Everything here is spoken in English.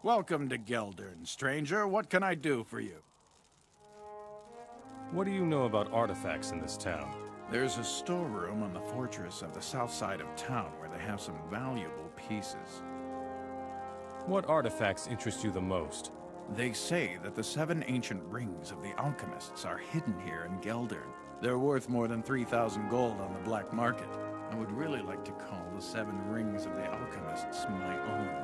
Welcome to Geldern, stranger. What can I do for you? What do you know about artifacts in this town? There's a storeroom on the fortress of the south side of town where they have some valuable pieces. What artifacts interest you the most? They say that the 7 ancient rings of the Alchemists are hidden here in Geldern. They're worth more than 3,000 gold on the black market. I would really like to call the 7 rings of the Alchemists my own.